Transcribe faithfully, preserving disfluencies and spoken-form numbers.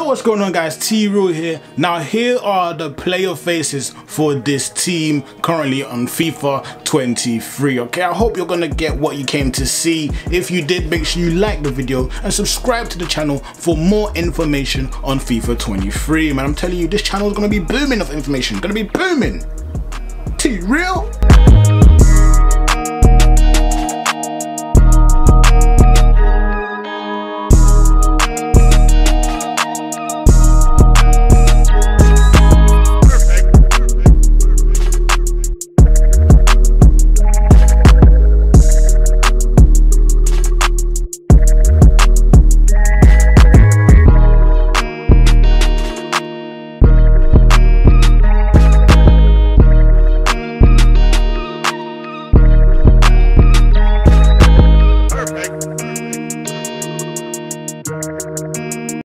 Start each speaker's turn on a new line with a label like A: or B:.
A: Yo, what's going on guys, T-Real here. Now here are the player faces for this team currently on FIFA twenty-three. Okay, I hope you're gonna get what you came to see. If you did, make sure you like the video and subscribe to the channel for more information on FIFA twenty-three. Man, I'm telling you, this channel is gonna be booming of information, gonna be booming. T-Real.